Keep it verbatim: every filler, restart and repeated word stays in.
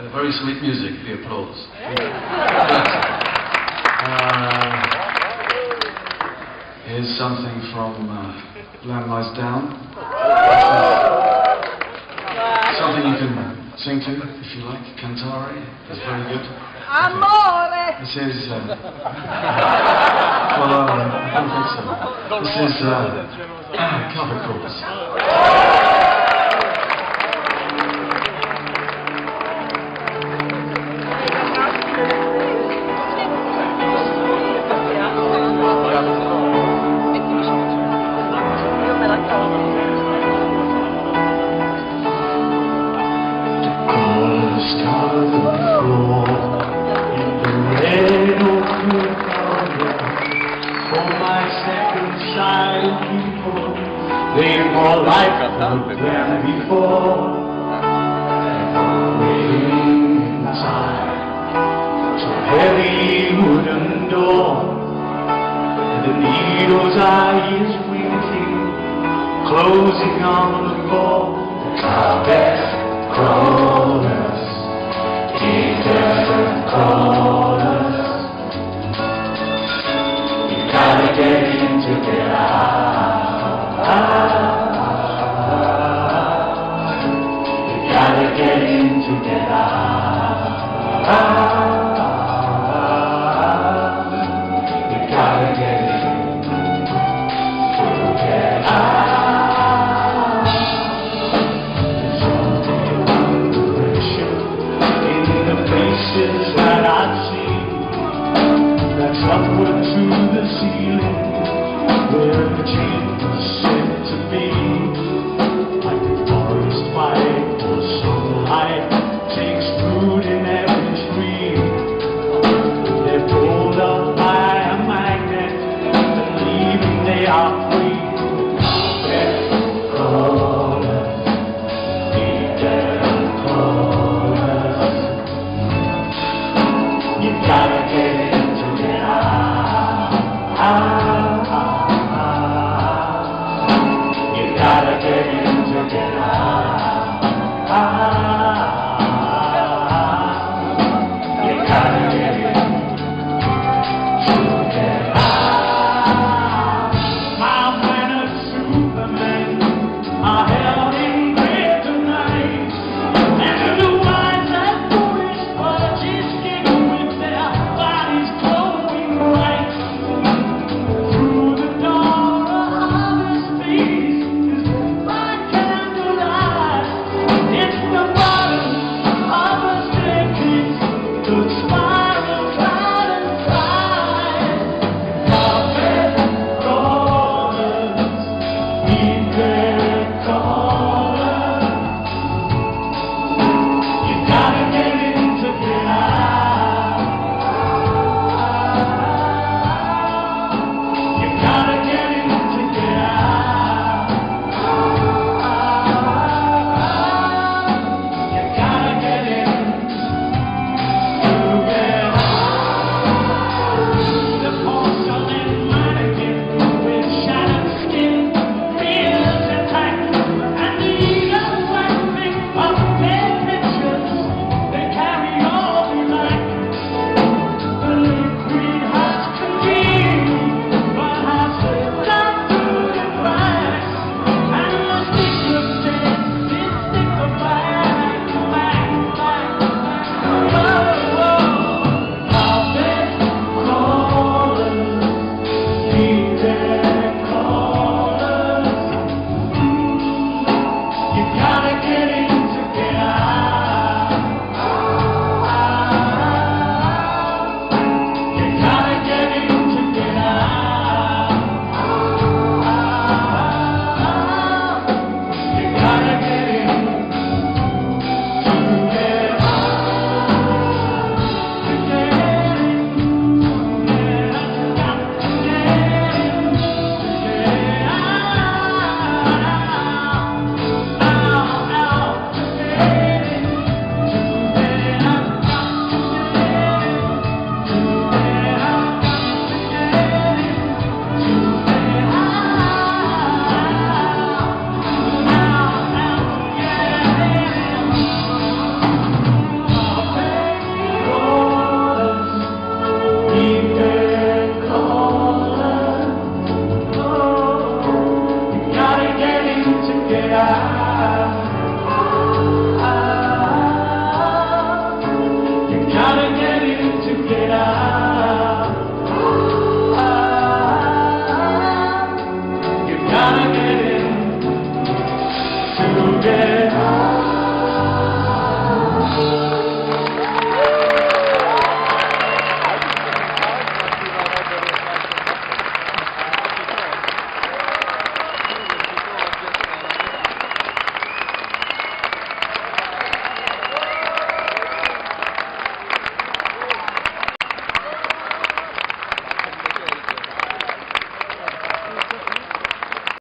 very sweet music, the applause. uh, here's something from uh, Land Lies Down. Something you can sing to, if you like. Cantare, that's very good. Amore! This is, uh, well, um, I don't think so. This is, uh, cover chords. They more like than before, waiting inside to heavy wooden door. The needle's eye is winking, closing on the door. The carpet crawlers, eaters and crawlers. You gotta get in to get out. You gotta get in to get out. You gotta get in to get out. There's something under pressure in the places that I've seen. That's upward to the ceiling, where the dream was sent to be. Like the forest fire or sunlight takes root in every tree. They're pulled up by a magnet, believing they are free. Death crawlers, death crawlers. You gotta get in to get out. You gotta get in to get out. You gotta get in to get out. My man of Superman are held in kryptonite, and the wise and foolish budgies giggle with their bodies glowing bright. Through the door, a harvest feast is by candlelight. gotta get